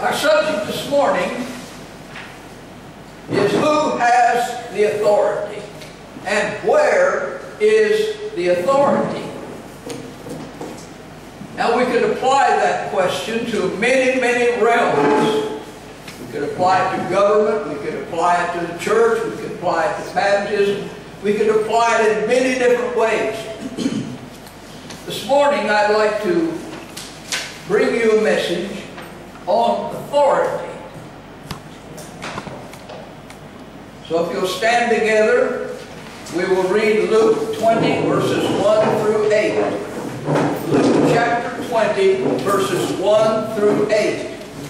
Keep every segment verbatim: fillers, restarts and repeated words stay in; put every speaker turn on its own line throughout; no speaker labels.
Our subject this morning is who has the authority and where is the authority? Now we could apply that question to many, many realms. We could apply it to government, we could apply it to the church, we could apply it to baptism, we could apply it in many different ways. This morning I'd like to bring you a message on authority. So if you'll stand together, we will read Luke twenty, verses one through eight. Luke chapter twenty, verses one through eight.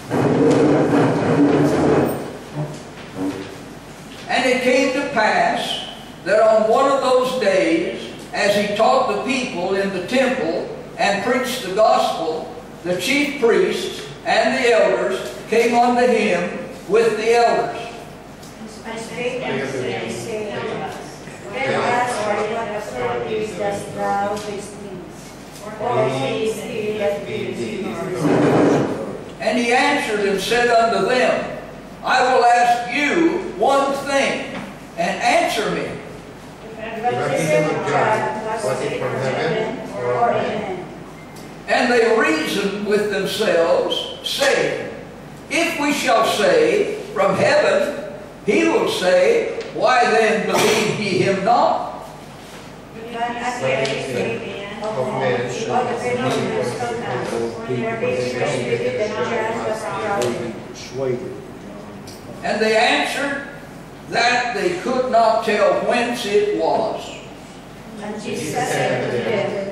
And it came to pass that on one of those days, as he taught the people in the temple and preached the gospel, the chief priests and the elders came unto him with the elders.
And spake unto them, saying, Tell us by what authority dost thou these things? Or sayest he that believeth not?
And he answered and said unto them, I will ask you one thing, and answer me.
The baptism of God, was it from heaven or men?
And they reasoned with themselves, saying, If we shall say, From heaven, he will say, Why then believe ye him not?
But again, saying, Of men, of the phenomenons come not, where they persuaded them just as God.
And they answered that they could not tell whence it was.
And Jesus said to them,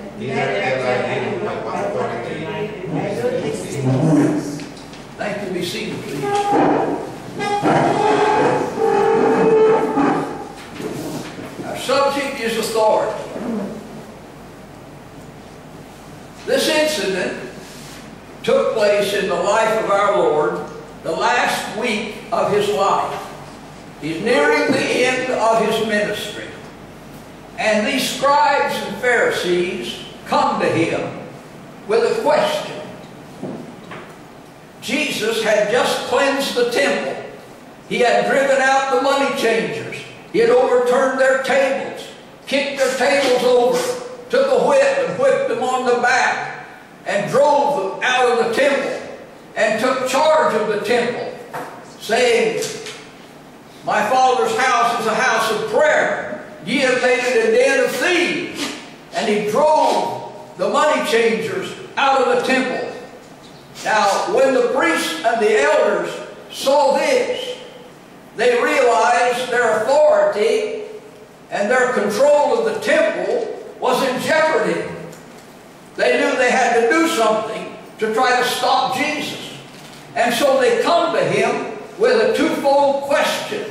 Thank you. Be seated, please. Our subject is authority. This incident took place in the life of our Lord, the last week of his life. He's nearing the end of his ministry. And these scribes and Pharisees come to him with a question. Jesus had just cleansed the temple. He had driven out the money changers. He had overturned their tables, kicked their tables over, took a whip and whipped them on the back, and drove them out of the temple, and took charge of the temple, saying, My Father's house is a house of prayer. Ye have made it a den of thieves. And he drove the money changers out of the temple. Now, when the priests and the elders saw this, they realized their authority and their control of the temple was in jeopardy. They knew they had to do something to try to stop Jesus. And so they come to him with a twofold question.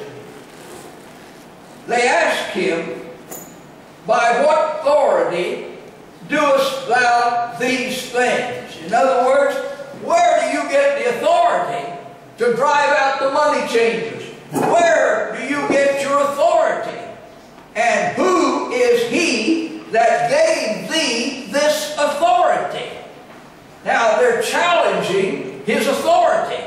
They ask him, By what authority doest thou these things? In other words, where do you get the authority to drive out the money changers? Where do you get your authority? And who is he that gave thee this authority? Now they're challenging his authority.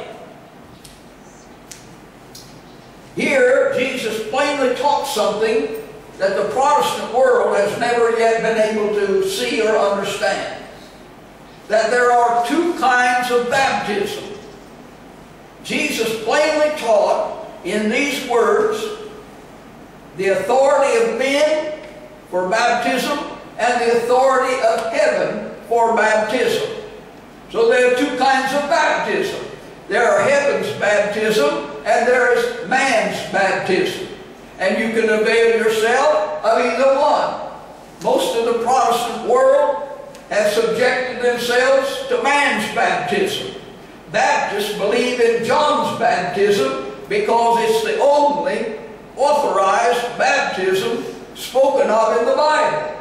Here, Jesus plainly taught something that the Protestant world has never yet been able to see or understand. That there are two kinds of baptism. Jesus plainly taught in these words the authority of men for baptism and the authority of heaven for baptism. So there are two kinds of baptism. There are heaven's baptism and there is man's baptism. And you can avail yourself of either one. Most of the Protestant world have subjected themselves to man's baptism. Baptists believe in John's baptism because it's the only authorized baptism spoken of in the Bible.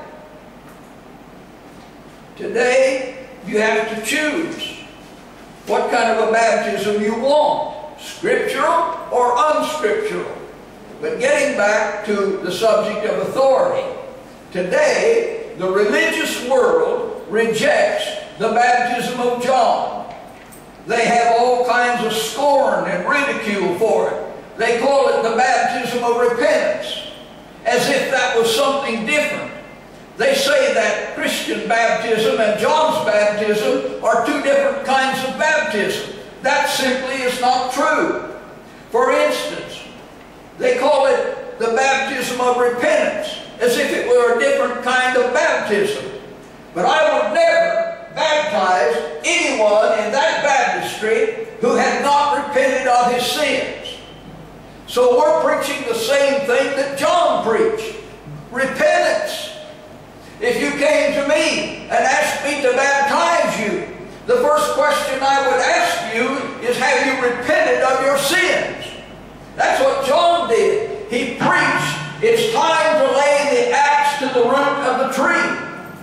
Today, you have to choose what kind of a baptism you want, scriptural or unscriptural. But getting back to the subject of authority, today the religious world rejects the baptism of John. They have all kinds of scorned and ridiculed for it. They call it the baptism of repentance, as if that was something different. They say that Christian baptism and John's baptism are two different kinds of baptism. That simply is not true. For instance, they call it the baptism of repentance, as if it were a different kind of baptism. But I would never baptize anyone in that baptistry who had not repented of his sins. So we're preaching the same thing that John preached: repentance. If you came to me and asked me to baptize you, the first question I would ask you is, have you repented of your sins? That's what John did. He preached, it's time to lay the axe to the root of the tree.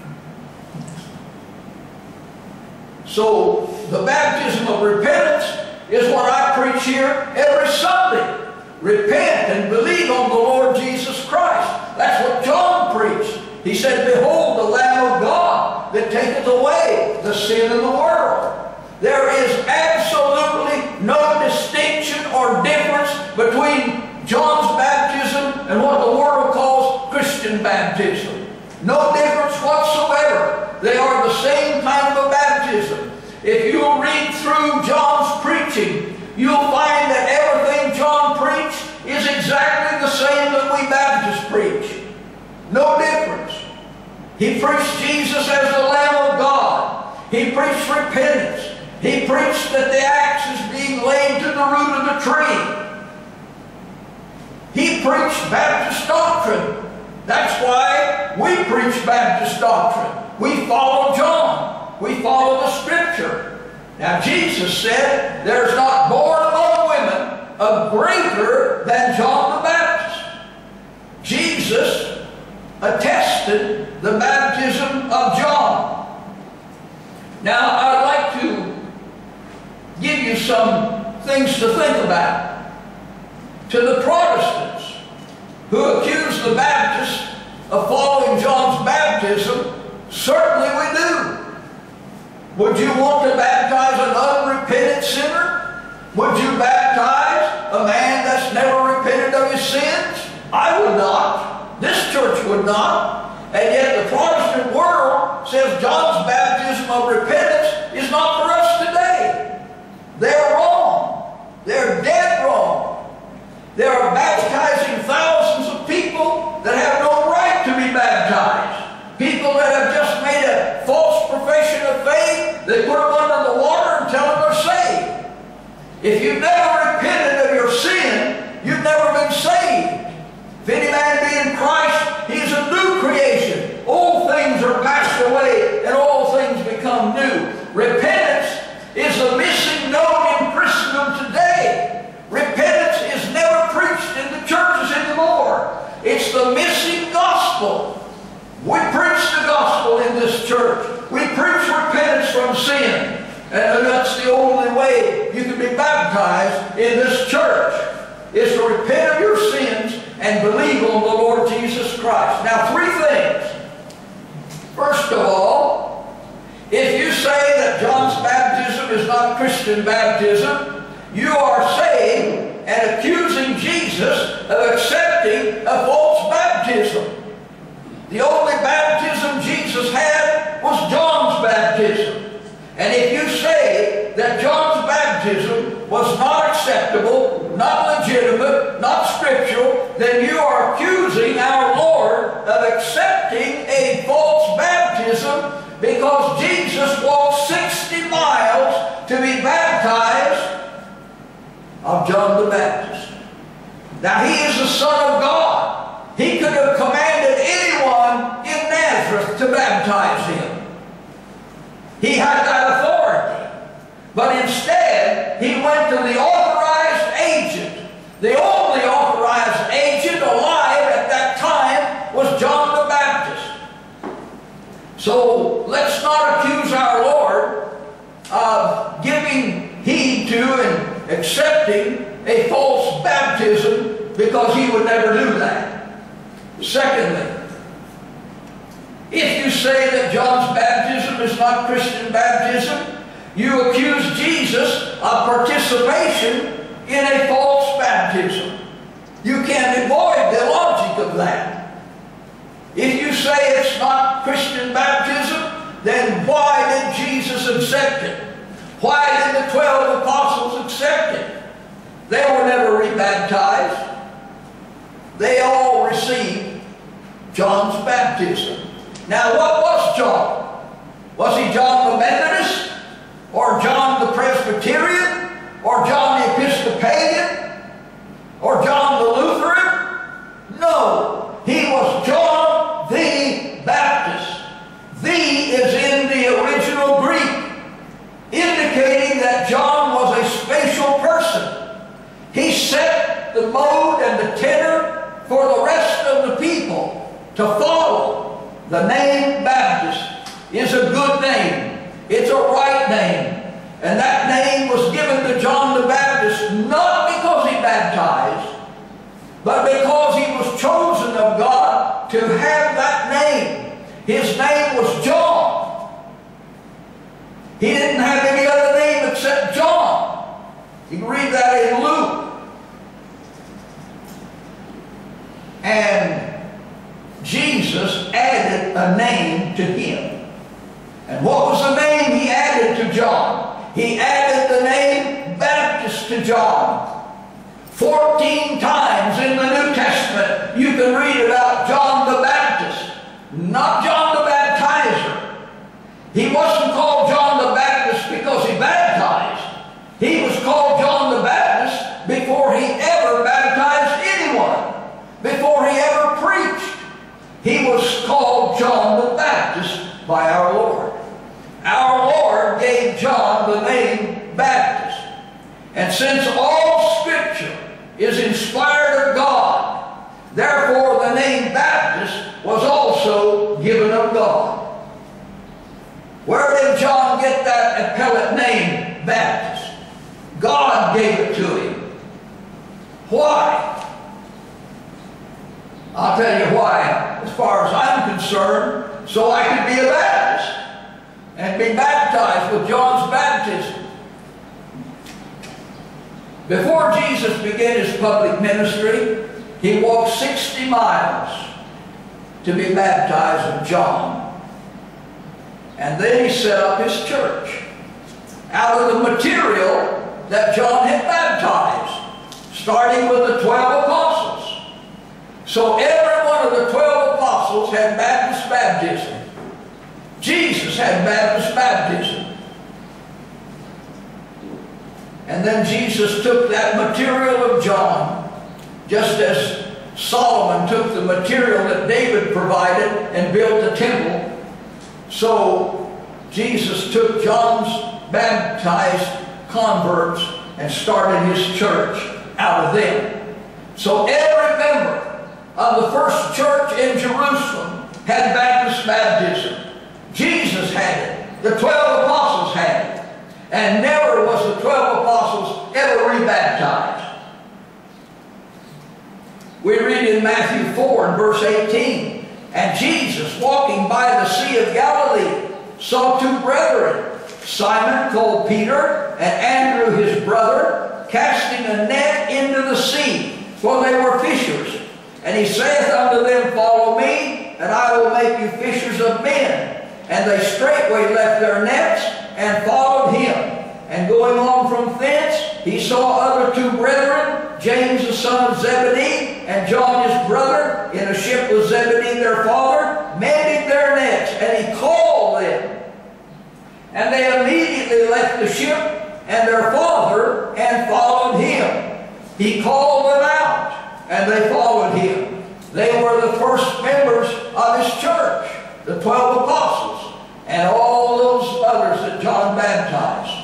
So the baptism of repentance is what I preach here every Sunday. Repent and believe on the Lord Jesus Christ. That's what John preached. He said, behold the Lamb of God that taketh away the sin of the world. There is absolutely no distinction or difference between John's baptism and what the world calls Christian baptism. No difference whatsoever. They are the same kind of a baptism. If you'll read through John's preaching, you'll find that everything John preached is exactly the same that we Baptists preach. No difference. He preached Jesus as the Lamb of God. He preached repentance. He preached that the axe is being laid to the root of the tree. He preached Baptist doctrine. That's why we preach Baptist doctrine. We follow John. We follow the Scripture. Now Jesus said, there's not born among women a greater than John the Baptist. Jesus attested the baptism of John. Now I'd like to give you some things to think about. To the Protestants who accuse the Baptists of following John's baptism, certainly we do. Would you want to baptize an unrepentant sinner? Would you baptize a man that's never repented of his sins? I would not. This church would not. And yet the Protestant world says John's baptism of repentance is not for us today. They're wrong. They're dead wrong. They are baptizing thousands of people that have no right to be baptized. People that have just made a false profession of faith, they put them under the water and tell them they're saved. If you've never repented of your sin, you've never been saved. If any man be in Christ, he is a new creation. Old things are passed away and all things become new. Repentance is the missing note in Christendom today. Repentance is never preached in the churches anymore. It's the missing gospel. We preach the gospel in this church. We preach repentance from sin. And that's the only way you can be baptized in this church, is to repent of your sins and believe on the Lord Jesus Christ. Now, three things. First of all, if you say that John's baptism is not Christian baptism, you are saying and accusing Jesus of accepting a false baptism. The only baptism Jesus had was John's baptism. And if you say that John's baptism was not acceptable, not legitimate, not scriptural, then you are accusing our Lord of accepting a false baptism, because Jesus walked sixty miles to be baptized of John the Baptist. Now he is the Son of God. He could have commanded anyone in Nazareth to baptize him. He had that authority. But instead, he went to the authorized agent. The only authorized agent alive at that time was John the Baptist. So let's not accuse our Lord of giving heed to and accepting a false baptism, because he would never do that. Secondly, if you say that John's baptism is not Christian baptism, you accuse Jesus of participation in a false baptism. You can't avoid the logic of that. If you say it's not Christian baptism, then why did Jesus accept it? Why did the twelve apostles accept it? They were never rebaptized. They all received John's baptism. Now, what was John? Was he John the Methodist? Or John the Presbyterian? Or John the Episcopalian? Or John the Lutheran? No. He was John the Baptist. The is in the original Greek, indicating that John was a special person. He set the mode and the tenor for the rest of the people to follow. The name Baptist is a good name. It's a right name. And that name was given to John the Baptist not because he baptized, but because he was chosen of God to have that name. His name was John. He didn't have any other name except John. You can read that in Luke. And Jesus added a name to him. And what was the name he added to John? He added the name Baptist to John. Fourteen times in the New Testament you can read about John the Baptist, not John the Baptizer. He wasn't called John the Baptist because he baptized. He was called John the Baptist before he ever baptized anyone, before he ever preached. He was called John the Baptist by our Lord. Our Lord gave John the name Baptist. And since all Scripture is inspired of God, therefore the name Baptist was also given of God. Where did John get that appellate name, Baptist? God gave it to him. Why? I'll tell you why, as far as I'm concerned, so I could be a Baptist and be baptized with John's baptism. Before Jesus began his public ministry, he walked sixty miles to be baptized with John. And then he set up his church out of the material that John had baptized, starting with the twelve apostles. So every one of the twelve apostles had Baptist baptism. Jesus had Baptist baptism. And then Jesus took that material of John, just as Solomon took the material that David provided and built the temple. So Jesus took John's baptized converts and started his church out of them. So every member of the first church in Jerusalem had Baptist baptism. Jesus had it. The twelve apostles had it. And never was the twelve apostles ever rebaptized. We read in Matthew four and verse eighteen, and Jesus, walking by the Sea of Galilee, saw two brethren, Simon called Peter, and Andrew his brother, casting a net into the sea, for they were fishers. And he saith unto them, Follow me, and I will make you fishers of men. And they straightway left their nets and followed him. And going on from thence, he saw other two brethren, James the son of Zebedee, and John his brother, in a ship with Zebedee their father, mending their nets. And he called them. And they immediately left the ship and their father and followed him. He called them out, and they followed him. They were the first members of his church, the twelve apostles, and all those others that John baptized.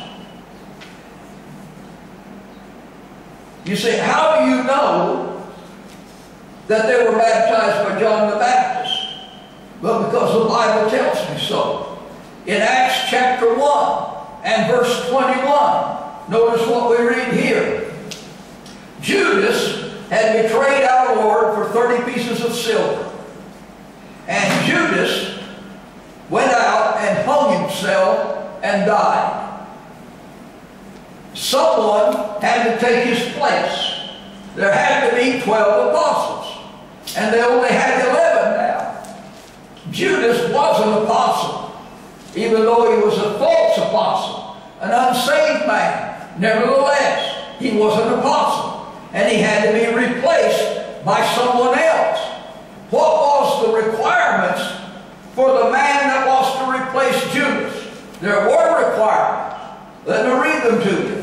You say, how do you know that they were baptized by John the Baptist? Well, because the Bible tells me so. In Acts chapter one and verse twenty-one, notice what we read here. Judas had betrayed our Lord for thirty pieces of silver. And Judas went out and hung himself and died. someone had to take his place. There had to be twelve apostles, and they only had eleven now. Judas was an apostle, even though he was a false apostle, an unsaved man. Nevertheless, he was an apostle, and he had to be replaced by someone else. What was the requirements for the man that was to replace Judas? There were requirements. Let me read them to you.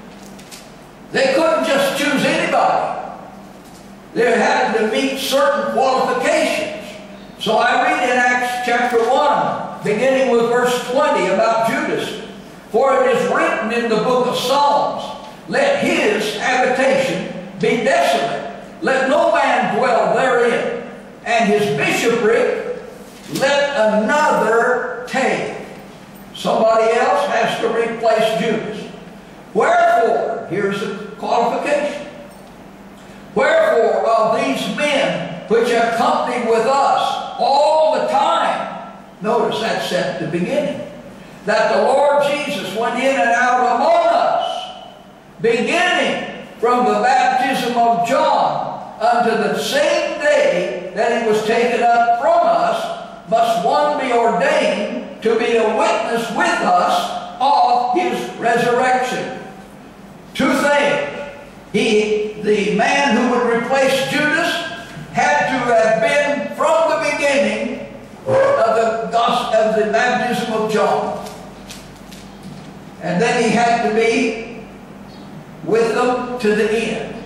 They couldn't just choose anybody. They had to meet certain qualifications. So I read in Acts chapter one, beginning with verse twenty, about Judas. For it is written in the book of Psalms, let his habitation be desolate. Let no man dwell therein. And his bishopric let another take. Somebody else has to replace Judas. Wherefore, here's the qualification. Wherefore of these men which have companied with us all the time, notice that's at the beginning, that the Lord Jesus went in and out among us, beginning from the baptism of John unto the same day that he was taken up from us, must one be ordained to be a witness with us of his resurrection. Two things. He, the man who would replace Judas, had to have been from the beginning of the gospel, of the baptism of John. And then he had to be with them to the end.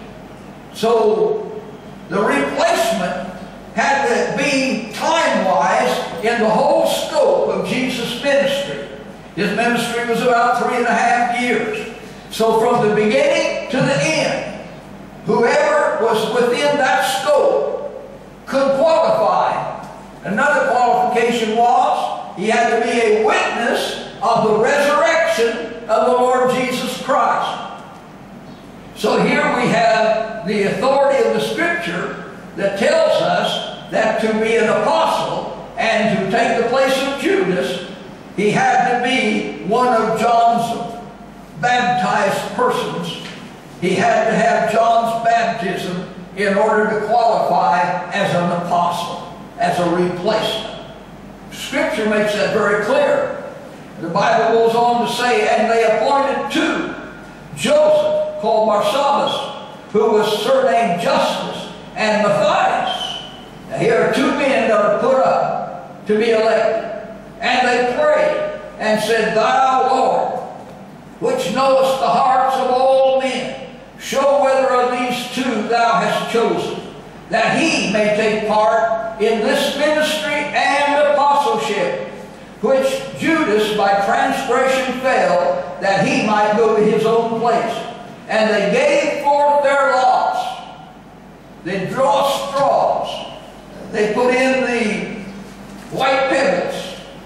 So the replacement had to be time-wise in the whole scope of Jesus' ministry. His ministry was about three and a half years. So from the beginning to the end, whoever was within that scope could qualify. Another qualification was he had to be a witness of the resurrection of the Lord Jesus Christ. So here we have the authority of the Scripture that tells us that to be an apostle and to take the place of Judas, he had to be one of John's baptized persons. He had to have John's baptism in order to qualify as an apostle, as a replacement. Scripture makes that very clear. The Bible goes on to say, and they appointed two, Joseph, called Barsabbas, who was surnamed Justus, and Matthias. Now here are two men that are put up to be elected. And they prayed and said, Thou, Lord, which knowest the hearts of all men, show whether of these two thou hast chosen, that he may take part in this ministry and apostleship, which Judas by transgression fell, that he might go to his own place. And they gave forth their lots. They draw straws. They put in the white pebbles.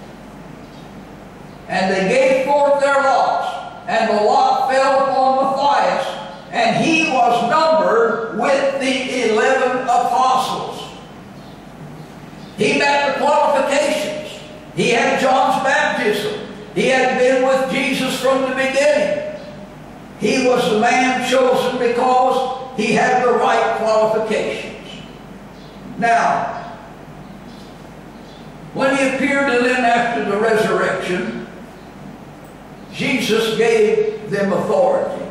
And they gave forth their lots. And the lot fell upon Matthias, and he was numbered with the eleven apostles. He met the qualifications. He had John's baptism. He had been with Jesus from the beginning. He was the man chosen because he had the right qualifications. Now, when he appeared to them after the resurrection, Jesus gave them authority.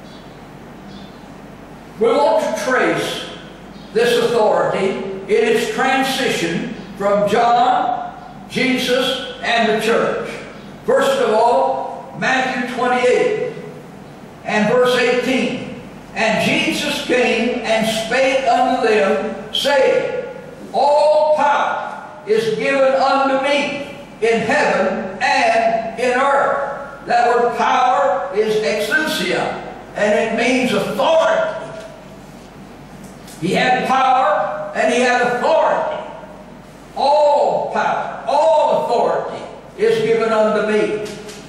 We want to trace this authority in its transition from John, Jesus, and the church. First of all, Matthew twenty-eight and verse eighteen. And Jesus came and spake unto them, saying, All power is given unto me in heaven and in earth. That word power is exousia, and it means authority. He had power and he had authority. All power, all authority is given unto me.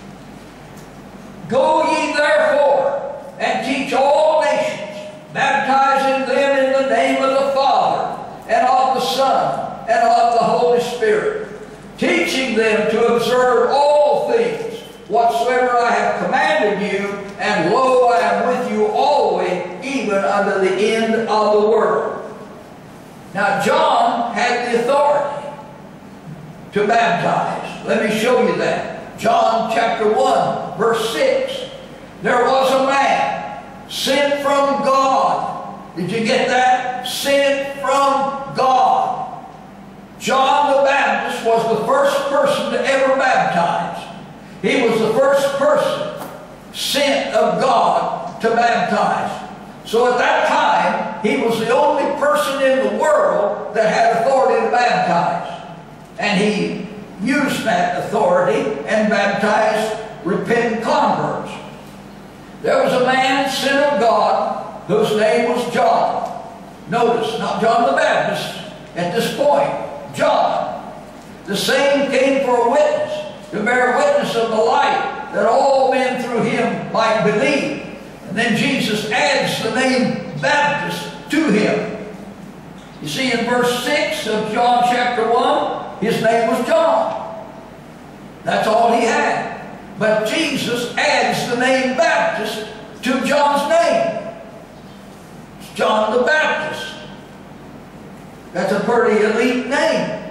Go ye therefore and teach all nations, baptizing them in the name of the Father and of the Son and of the Holy Spirit, teaching them to observe all things whatsoever I have commanded commanded you, and lo, I am with you always, even unto the end of the world. Now, John had the authority to baptize. Let me show you that. John chapter one, verse six. There was a man sent from God. Did you get that? Sent from God. John the Baptist was the first person to ever baptize. He was the first person sent of God to baptize. So at that time, he was the only person in the world that had authority to baptize. And he used that authority and baptized repentant converts. There was a man sent of God whose name was John. Notice, not John the Baptist at this point, John. The same came for a witness, to bear witness of the light, that all men through him might believe. And then Jesus adds the name Baptist to him. You see in verse six of John chapter one, his name was John. That's all he had. But Jesus adds the name Baptist to John's name. It's John the Baptist. That's a pretty elite name.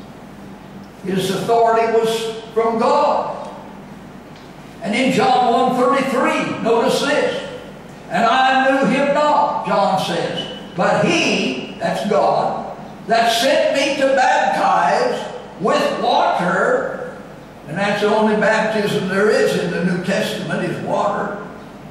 His authority was from God. And in John one thirty-three, notice this. And I knew him not, John says, but he, that's God, that sent me to baptize with water, and that's the only baptism there is in the New Testament, is water.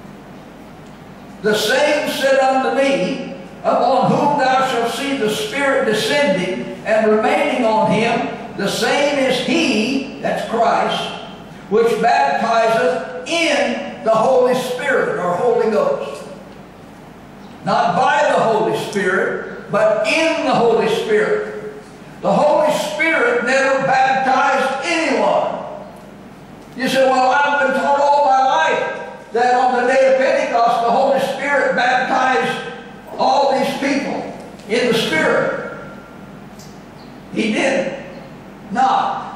The same said unto me, upon whom thou shalt see the Spirit descending and remaining on him, the same is he, that's Christ, which baptizeth in the Holy Spirit, or Holy Ghost. Not by the Holy Spirit, but in the Holy Spirit. The Holy Spirit never baptized anyone. You say, well, I've been taught all my life that on the day of Pentecost, the Holy Spirit baptized all these people in the Spirit. He did not.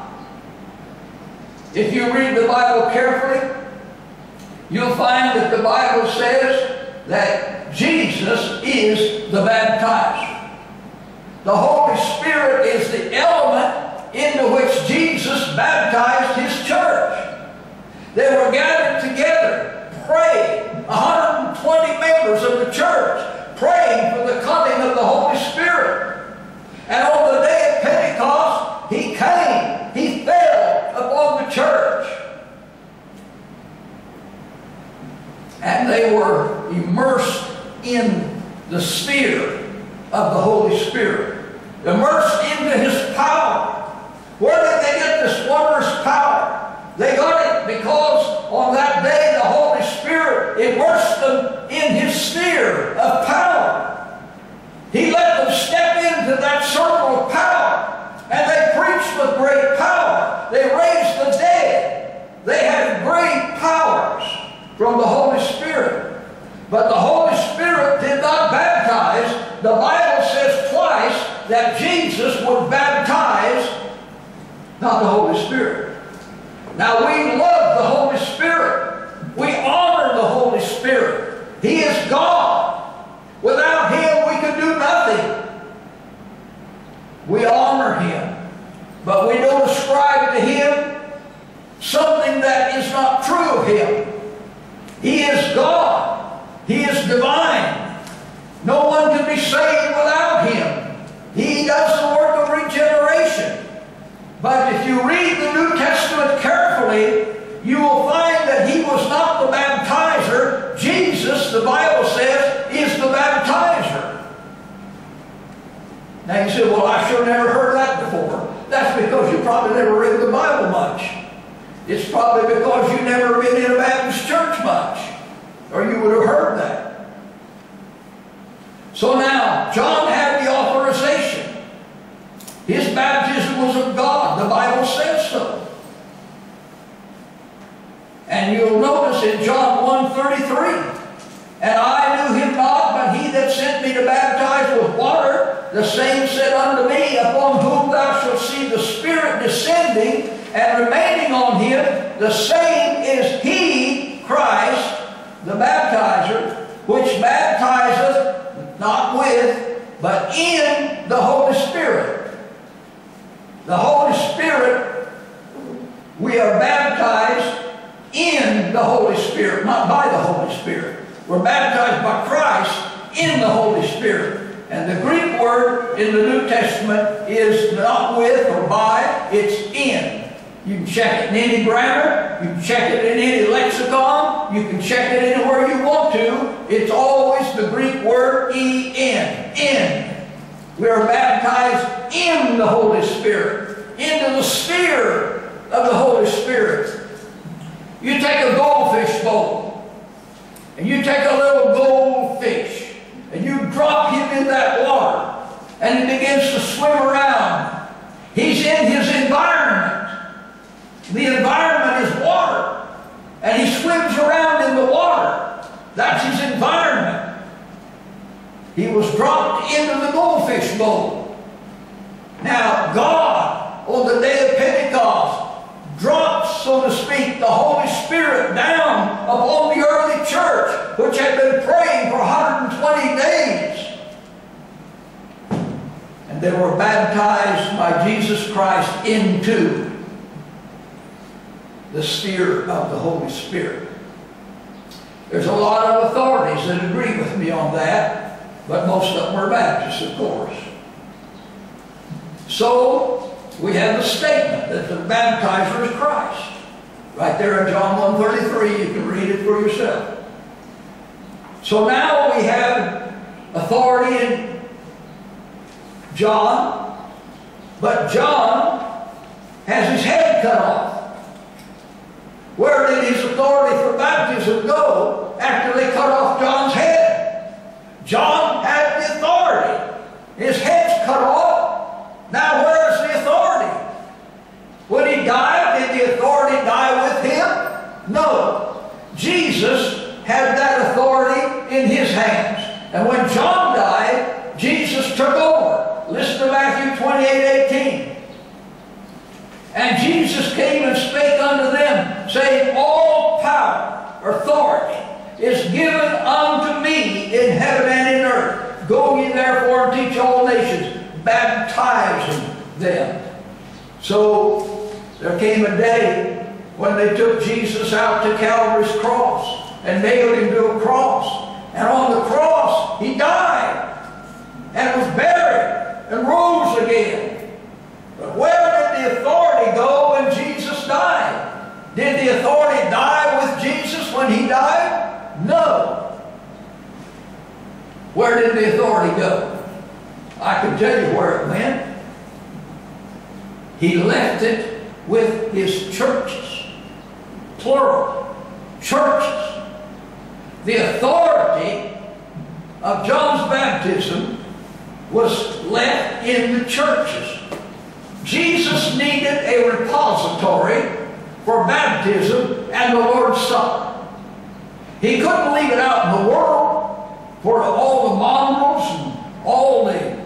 If you read the Bible carefully, you'll find that the Bible says that Jesus is the baptizer. The Holy Spirit is the element into which Jesus baptized his church. They were gathered together, praying, one hundred twenty members of the church, praying for the coming of the Holy Spirit. And on the day of Pentecost, he came, he fell upon the church. And they were immersed in the sphere of the Holy Spirit, immersed into his power. Where did they get this wondrous power? They got it because on that day the Holy Spirit immersed them in his sphere of power. He let them step into that circle of power, and they preached with great power. They raised the dead. They had great powers from the Holy Spirit. But the Holy Spirit did not baptize. The Bible says twice that Jesus would baptize, not the Holy Spirit. Now we love the Holy Spirit. We honor the Holy Spirit. He is God. Without him we could do nothing. We honor him. But we don't ascribe to him something that is not true of him. He is God. He is divine. No one can be saved without him. He does the work of regeneration. But if you read the New Testament carefully, you will find that he was not the baptizer. Jesus, the Bible says, is the baptizer. Now you say, well, I sure never heard that before. That's because you probably never read the Bible much. It's probably because you've never been in a Baptist church much, or you would have heard that. So now, John had the authorization. His baptism was of God. The Bible says so. And you'll notice in John one thirty-three, and I knew him not, but he that sent me to baptize with water, the same said unto me, upon whom thou shalt see the Spirit descending and remaining on him, the same is he, Christ, the baptizer, which baptizeth not with, but in the Holy Spirit. The Holy Spirit, we are baptized in the Holy Spirit, not by the Holy Spirit. We're baptized by Christ in the Holy Spirit. And the Greek word in the New Testament is not with or by, it's in. You can check it in any grammar, you can check it in any lexicon, you can check it anywhere you want to. It's always the Greek word E N, in. We are baptized in the Holy Spirit, into the sphere of the Holy Spirit. You take a goldfish bowl, and you take a little goldfish, and you drop him in that water, and he begins to swim around. He's in his environment. The environment is water, and he swims around in the water. That's his environment. He was dropped into the goldfish bowl. Now, God, on the day of Pentecost, drops, so to speak, the Holy Spirit down upon the early church, which had been praying for one hundred twenty days. And they were baptized by Jesus Christ into the sphere of the Holy Spirit. There's a lot of authorities that agree with me on that, but most of them are Baptists, of course. So, we have the statement that the baptizer is Christ. Right there in John one thirty-three, you can read it for yourself. So now we have authority in John, but John has his head cut off. Where did his authority for baptism go after they cut off John's head? John had the authority. His head's cut off. Now where is the authority? When he died, did the authority die with him? No. Jesus had that authority in his hands. And when John died, Jesus took over. Listen to Matthew twenty-eight eighteen. And Jesus came and spake unto them, saying, all power, authority, is given unto me in heaven and in earth. Go ye therefore and teach all nations, baptizing them. So there came a day when they took Jesus out to Calvary's cross and nailed him to a cross. And on the cross, he died and was buried and rose again. But where did the authority go when Jesus died? Did the authority die with Jesus when he died? No. Where did the authority go? I can tell you where it went. He left it with his churches. Plural. Churches. The authority of John's baptism was left in the churches. Jesus needed a repository for baptism and the Lord's Supper. He couldn't leave it out in the world for all the mongrels and all the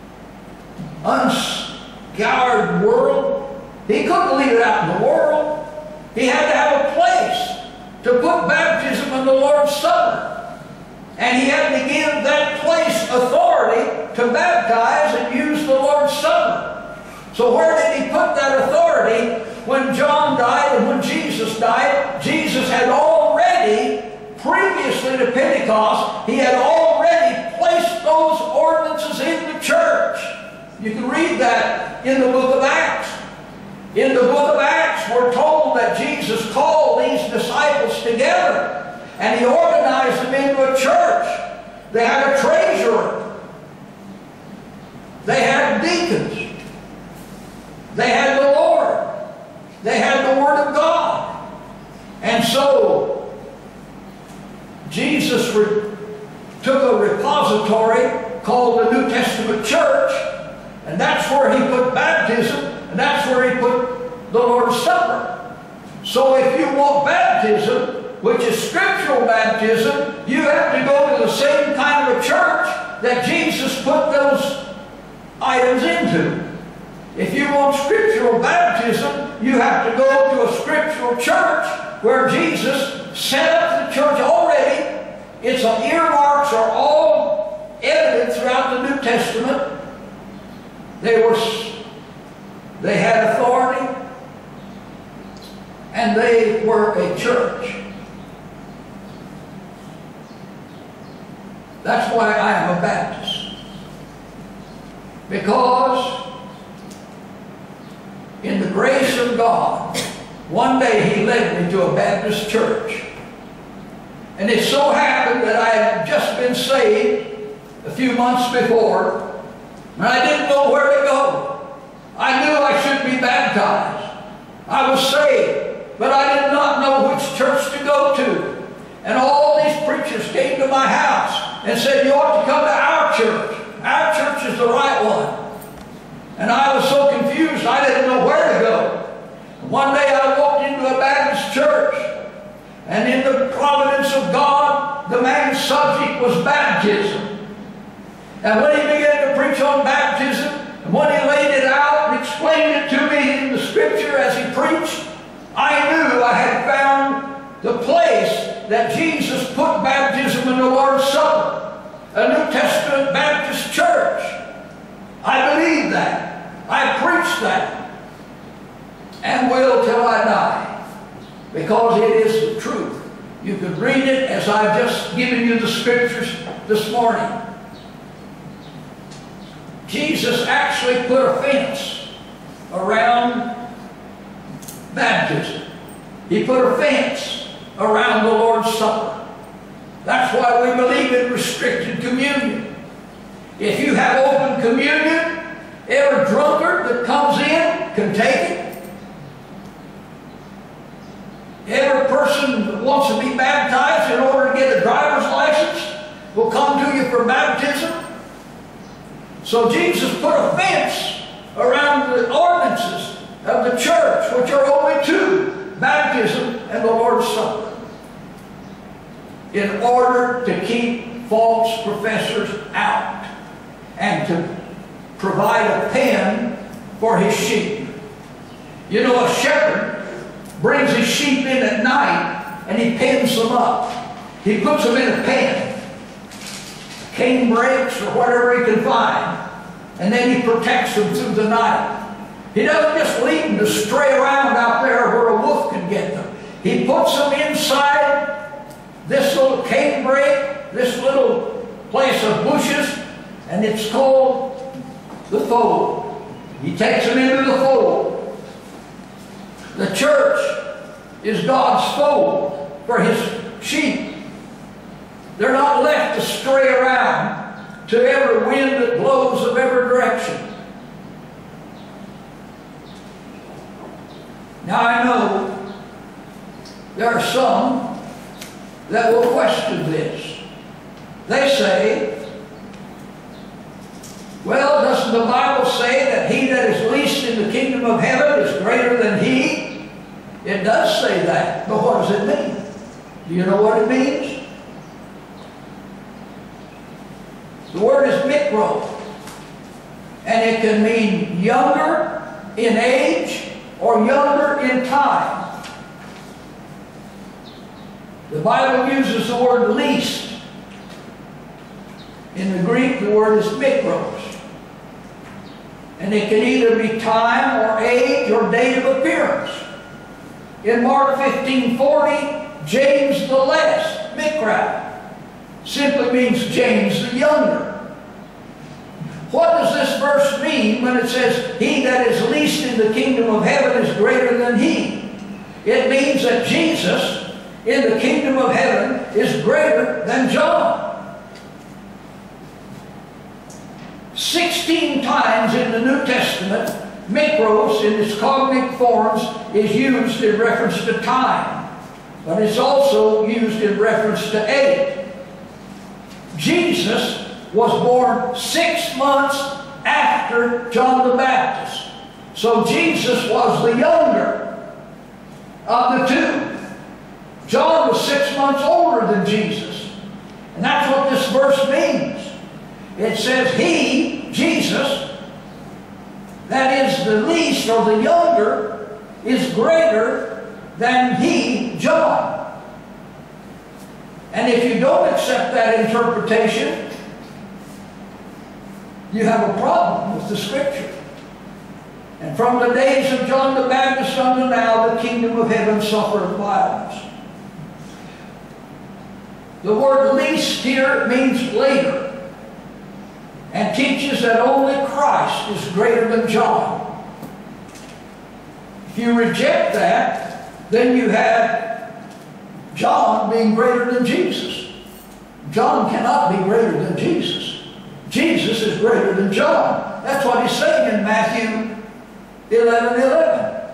unscoured world. He couldn't leave it out in the world. He had to have a place to put baptism and the Lord's Supper. And he had to give that place authority to baptize and use the Lord's Supper. So where did he put that authority when John died and when Jesus died? Jesus had already, previously to Pentecost, he had already placed those ordinances in the church. You can read that in the book of Acts. In the book of Acts, we're told that Jesus called these disciples together and he organized them into a church. They had a treasurer. They had deacons. They had the Lord. They had the Word of God. And so, Jesus took a repository called the New Testament Church, and that's where he put baptism, and that's where he put the Lord's Supper. So if you want baptism, which is scriptural baptism, you have to go to the same kind of a church that Jesus put those items into. If you want scriptural baptism, you have to go to a scriptural church where Jesus set up the church already. Its earmarks are all evident throughout the New Testament. They were, they had authority, and they were a church. That's why I am a Baptist. Because in the grace of God, one day He led me to a Baptist church. And it so happened that I had just been saved a few months before, and I didn't know where to go. I knew I should be baptized. I was saved, but I did not know which church to go to. And all these preachers came to my house and said, "You ought to come to our church. Our church is the right one." And I was so confused, I didn't know where to go. One day I walked into a Baptist church, and in the providence of God, the man's subject was baptism. And when he began to preach on baptism, and when he laid it out and explained it to me in the Scripture as he preached, I knew I had found the place that Jesus put baptism in the Lord's Supper, a New Testament Baptist church. I believe that. I preach that, and will till I die, because it is the truth. You could read it as I've just given you the Scriptures this morning. Jesus actually put a fence around baptism. He put a fence around the Lord's Supper. That's why we believe in restricted communion. If you have open communion, every drunkard that comes in can take it. Every person that wants to be baptized in order to get a driver's license will come to you for baptism. So Jesus put a fence around the ordinances of the church, which are only two: baptism and the Lord's Supper, in order to keep false professors out and to provide a pen for his sheep. You know, a shepherd brings his sheep in at night and he pens them up. He puts them in a pen, cane brakes or whatever he can find, and then he protects them through the night. He doesn't just leave them to stray around out there where a wolf can get them. He puts them inside this little cane brake, this little place of bushes, and it's called the fold. He takes them into the fold. The church is God's fold for His sheep. They're not left to stray around to every wind that blows of every direction. Now I know there are some that will question this. They say, well, doesn't the Bible say that he that is least in the kingdom of heaven is greater than he? It does say that, but what does it mean? Do you know what it means? The word is mikro, and it can mean younger in age or younger in time. The Bible uses the word least. In the Greek, the word is mikros. And it can either be time or age or date of appearance. In Mark fifteen forty, James the less, mikra, simply means James the younger. What does this verse mean when it says, he that is least in the kingdom of heaven is greater than he? It means that Jesus in the kingdom of heaven is greater than John. Sixteen times in the New Testament, mikros in its cognate forms is used in reference to time, but it's also used in reference to age. Jesus was born six months after John the Baptist. So Jesus was the younger of the two. John was six months older than Jesus. And that's what this verse means. It says he, Jesus, that is the least or the younger, is greater than he, John. And if you don't accept that interpretation, you have a problem with the Scripture. And from the days of John the Baptist unto now, the kingdom of heaven suffereth violence. The word least here means later, and teaches that only Christ is greater than John. If you reject that, then you have John being greater than Jesus. John cannot be greater than Jesus. Jesus is greater than John. That's what he's saying in Matthew eleven eleven.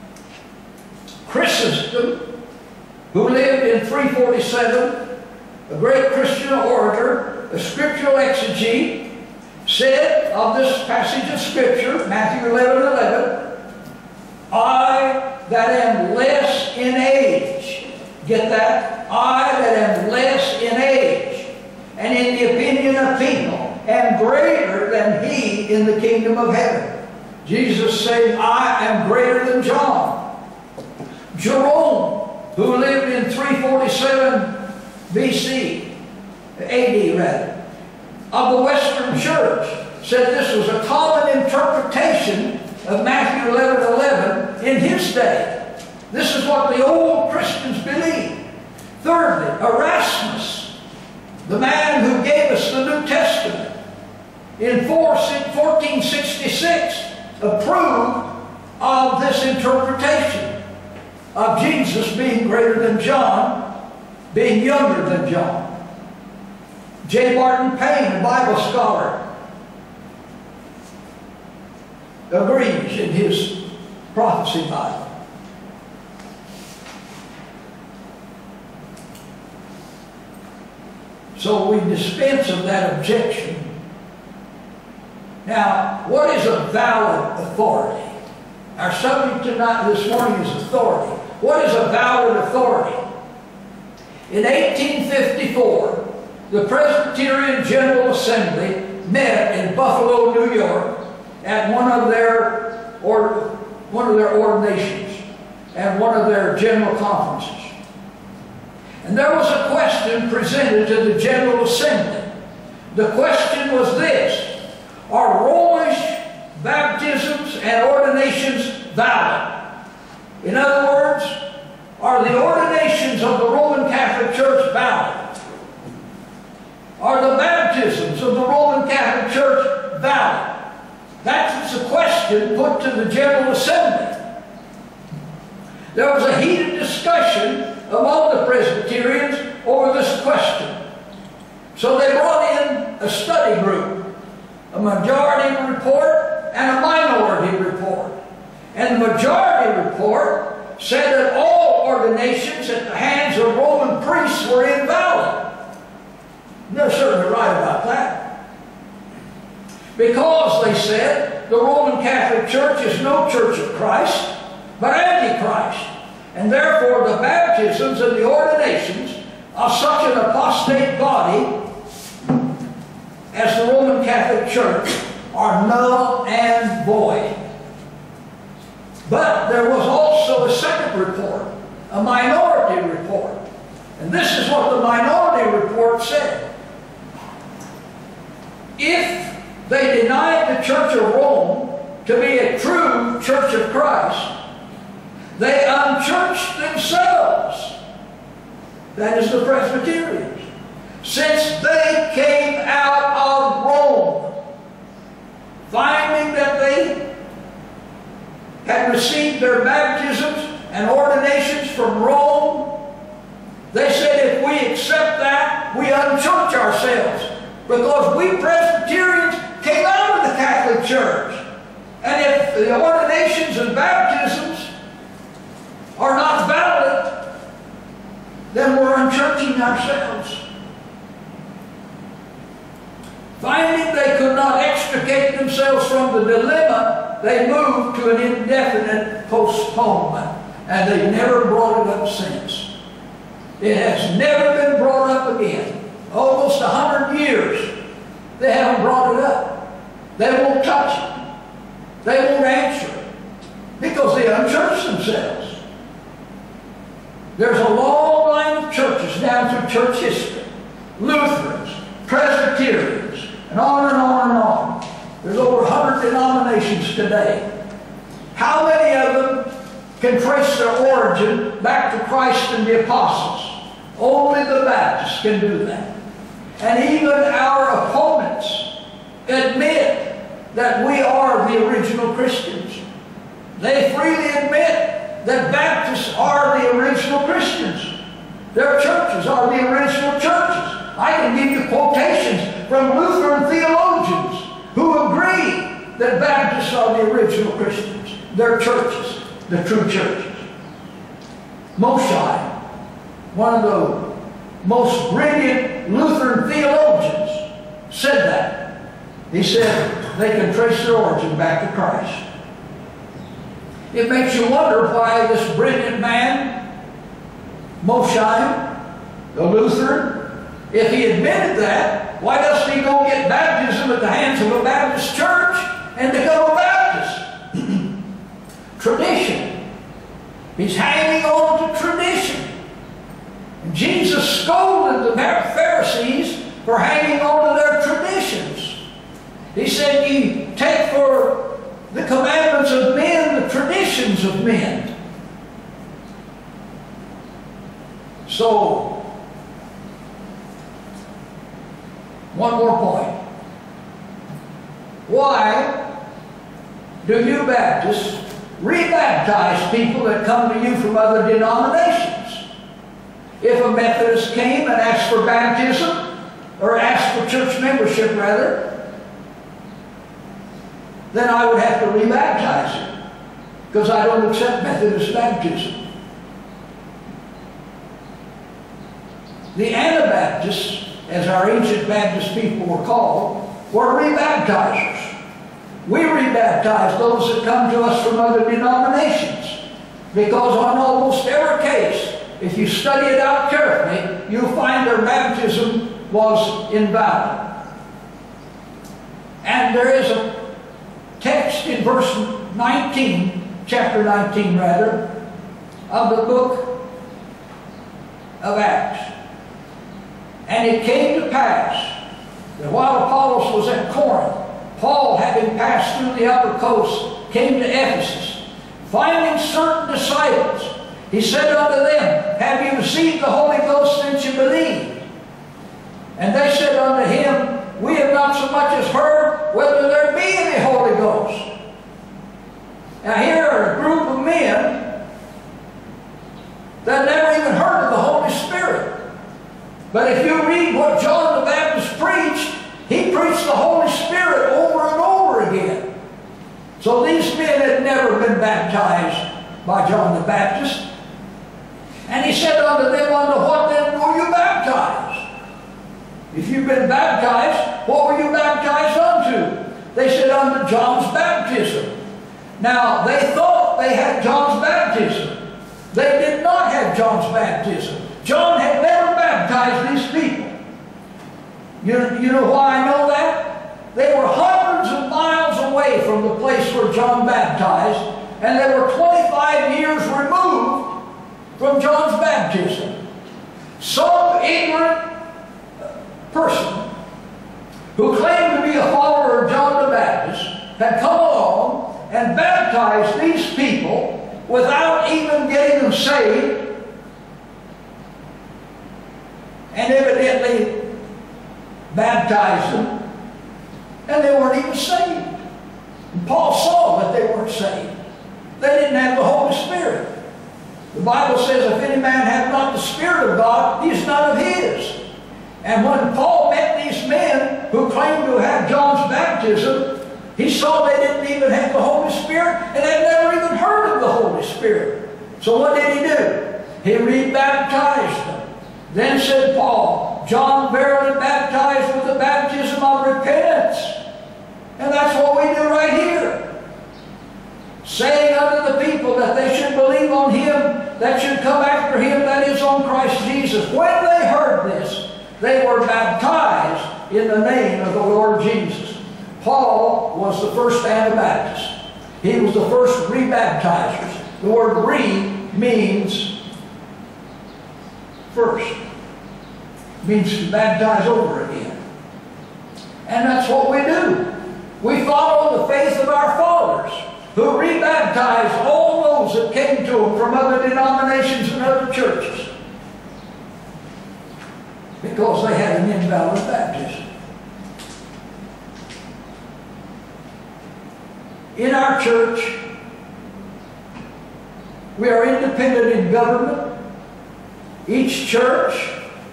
Chrysostom, who lived in three forty-seven, a great Christian orator, a scriptural exegete, said of this passage of Scripture, Matthew eleven eleven, I that am less in age, get that? I that am less in age, and in the opinion of people, am greater than he in the kingdom of heaven. Jesus saying, I am greater than John. Jerome, who lived in three forty-seven B C, A D rather, of the Western Church, said this was a common interpretation of Matthew eleven eleven in his day. This is what the old Christians believed. Thirdly, Erasmus, the man who gave us the New Testament, in fourteen sixty-six, approved of this interpretation of Jesus being greater than John, being younger than John. J. Barton Payne, a Bible scholar, agrees in his prophecy Bible. So we dispense of that objection. Now, what is a valid authority? Our subject tonight, this morning, is authority. What is a valid authority? In eighteen fifty-four, the Presbyterian General Assembly met in Buffalo, New York, at one of their or one of their ordinations and one of their general conferences. And there was a question presented to the General Assembly. The question was this: are Romish baptisms and ordinations valid? In other words, are the ordinations of the Roman Catholic Church valid? Are the baptisms of the Roman Catholic Church valid? That's the question put to the General Assembly. There was a heated discussion among the Presbyterians over this question. So they brought in a study group, a majority report and a minority report. And the majority report said that all ordinations at the hands of Roman priests were invalid. And they're certainly right about that. Because, they said, the Roman Catholic Church is no Church of Christ, but Antichrist. And therefore the baptisms and the ordinations of such an apostate body as the Roman Catholic Church are null and void. But there was also a second report, a minority report. And this is what the minority report said. If they denied the Church of Rome to be a true Church of Christ, they unchurched themselves. That is the Presbyterians. Since they came out of Rome, finding that they had received their baptisms and ordinations from Rome, they said, if we accept that, we unchurch ourselves. Because we Presbyterians came out of the Catholic Church. And if the ordinations and baptisms are not valid, then we're unchurching ourselves. Finding they could not extricate themselves from the dilemma, they moved to an indefinite postponement. And they've never brought it up since. It has never been brought up again. Almost a hundred years, they haven't brought it up. They won't touch it. They won't answer it. Because they unchurched themselves. There's a long line of churches. down through church history. Lutherans, Presbyterians, and on and on and on. There's over a hundred denominations today. How many of them can trace their origin back to Christ and the apostles? Only the Baptists can do that. And even our opponents admit that we are the original Christians. They freely admit that Baptists are the original Christians. Their churches are the original churches. I can give you quotations from Lutheran theologians who agree that Baptists are the original Christians. Their churches, the true churches. Mosheim, one of the most brilliant Lutheran theologians, said that. He said they can trace their origin back to Christ. It makes you wonder why this brilliant man, Mosheim, the Lutheran, if he admitted that, why doesn't he go get baptism at the hands of a Baptist church and become a Baptist? Tradition. He's hanging on to tradition. And Jesus scolded the Pharisees for hanging on to their traditions. He said, "You take for the commandments of men the traditions of men." So, one more point. Why do you Baptists rebaptize people that come to you from other denominations? If a Methodist came and asked for baptism, or asked for church membership rather, then I would have to rebaptize him, because I don't accept Methodist baptism. The Anabaptists, as our ancient Baptist people were called, were rebaptizers. We rebaptize those that come to us from other denominations, because on almost every case, if you study it out carefully, you'll find their baptism was invalid. And there is a text in verse nineteen, chapter nineteen rather, of the book of Acts. "And it came to pass that while Apollos was at Corinth, Paul, having passed through the upper coast, came to Ephesus. Finding certain disciples, he said unto them, Have you received the Holy Ghost since you believed? And they said unto him, We have not so much as heard whether there be any Holy Ghost." Now here are a group of men that never even heard of the Holy Spirit. But if you read what John the Baptist preached, he preached the Holy Spirit over and over again. So these men had never been baptized by John the Baptist. And he said unto them, Unto what then were you baptized? If you've been baptized, what were you baptized unto? They said, Unto John's baptism. Now, they thought they had John's baptism. They did not have John's baptism. John had never baptized these people. You, you know why I know that? They were hundreds of miles away from the place where John baptized, and they were twenty-five years removed from John's baptism. Some ignorant person who claimed to be a follower of John the Baptist had come along and baptized these people without even getting them saved, and evidently baptized them, and they weren't even saved. And Paul saw that they weren't saved. They didn't have the Holy Spirit. The Bible says, if any man have not the Spirit of God, he is none of his. And when Paul met these men who claimed to have John's baptism, he saw they didn't even have the Holy Spirit and had never even heard of the Holy Spirit. So what did he do? He rebaptized them. Then said Paul, John verily baptized with the baptism of repentance. And that's what we do right here. Saying unto the people that they should believe on him that should come after him, that is on Christ Jesus. When they heard this, they were baptized in the name of the Lord Jesus. Paul was the first Anabaptist. He was the first rebaptizers. The word re means first. means to baptize over again. And that's what we do. We follow the faith of our fathers, who rebaptized all those that came to them from other denominations and other churches, because they had an invalid baptism. In our church, we are independent in government. Each church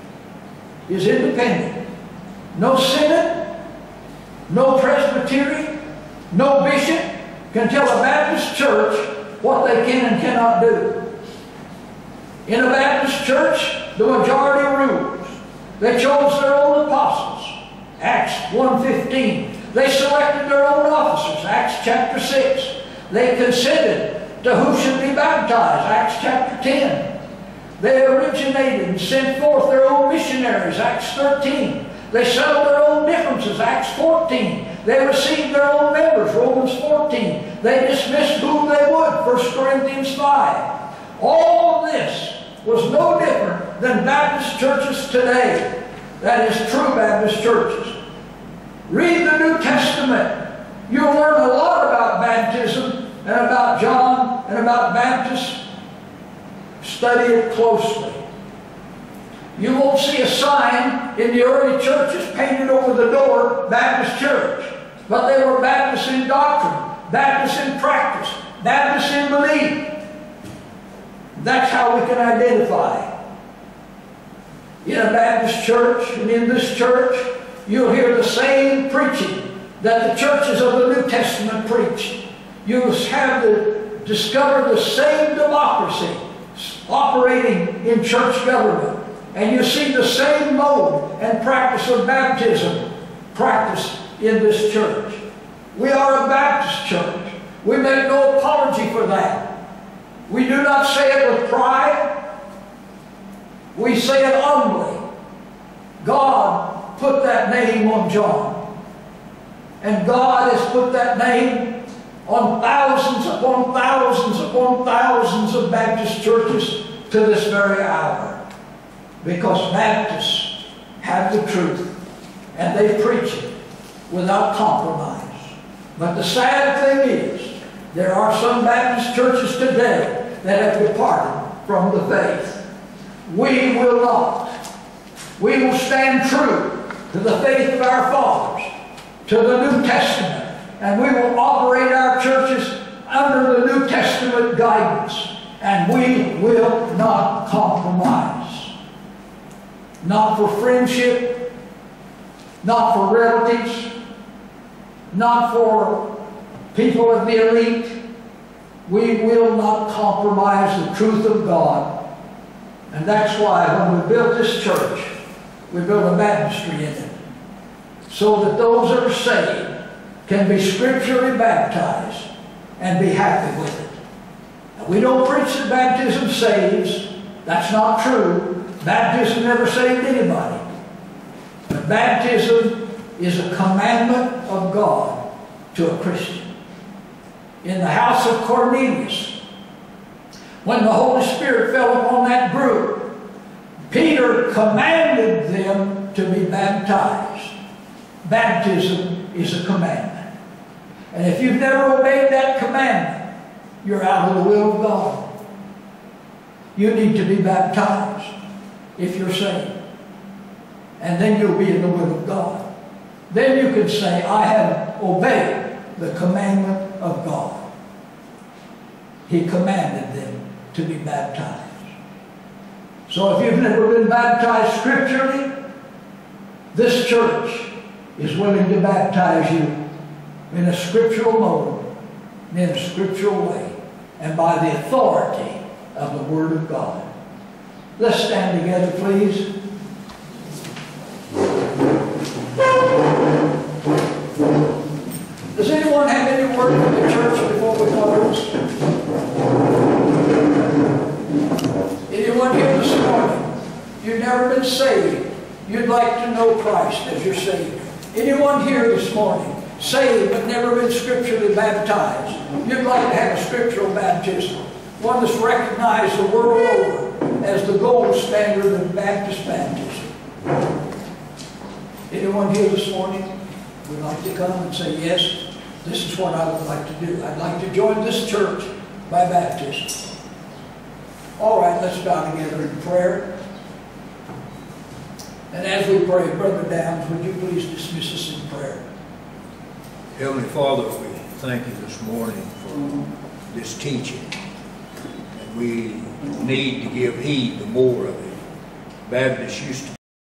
is independent. No synod, no presbytery, no bishop can tell a Baptist church what they can and cannot do. In a Baptist church, the majority rules. They chose their own apostles, Acts one fifteen. They selected their own officers, Acts chapter six. They consented to who should be baptized, Acts chapter ten. They originated and sent forth their own missionaries, Acts thirteen. They settled their own differences, Acts fourteen. They received their own members, Romans fourteen. They dismissed whom they would, First Corinthians five. All this was no different than Baptist churches today. That is, true Baptist churches. Read the New Testament. You'll learn a lot about baptism and about John and about Baptists. Study it closely. You won't see a sign in the early churches painted over the door, Baptist Church. But they were Baptists in doctrine, Baptists in practice, Baptists in belief. That's how we can identify. In a Baptist church and in this church, you'll hear the same preaching that the churches of the New Testament preach. You'll have to discover the same democracy operating in church government. And you see the same mode and practice of baptism practiced in this church. We are a Baptist church. We make no apology for that. We do not say it with pride. We say it humbly. God put that name on John. And God has put that name on thousands upon thousands upon thousands of Baptist churches to this very hour. Because Baptists have the truth and they preach it without compromise. But the sad thing is, there are some Baptist churches today that have departed from the faith. We will not. We will stand true to the faith of our fathers, to the New Testament, and we will operate our churches under the New Testament guidance, and we will not compromise. Not for friendship, not for relatives, not for people of the elite. We will not compromise the truth of God. And that's why when we built this church, we built a baptistry in it, so that those that are saved can be scripturally baptized and be happy with it. Now, we don't preach that baptism saves. That's not true. Baptism never saved anybody. But baptism is a commandment of God to a Christian. In the house of Cornelius, when the Holy Spirit fell upon that group, Peter commanded them to be baptized. Baptism is a commandment. And if you've never obeyed that commandment, you're out of the will of God. You need to be baptized if you're saved. And then you'll be in the will of God. Then you can say, I have obeyed the commandment of God. He commanded them to be baptized. So if you've never been baptized scripturally, this church is willing to baptize you in a scriptural mode, in a scriptural way, and by the authority of the Word of God. Let's stand together, please. Does anyone have any word for the church before we close? Anyone here this morning, you've never been saved, you'd like to know Christ as your Savior? Anyone here this morning, saved but never been scripturally baptized, you'd like to have a scriptural baptism, one that's recognized the world over as the gold standard of Baptist baptism? Anyone here this morning would like to come and say, yes, this is what I would like to do. I'd like to join this church by baptism. All right, let's bow together in prayer. And as we pray, Brother Downs, would you please dismiss us in prayer?
Heavenly Father, we thank you this morning for this teaching. And we need to give heed to more of it. Baptists used to